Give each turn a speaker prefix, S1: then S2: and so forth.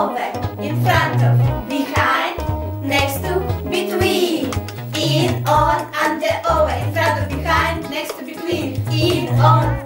S1: over, in front of, behind, next to, between. In, on, under, over, in front of, behind, next to, between. In, on,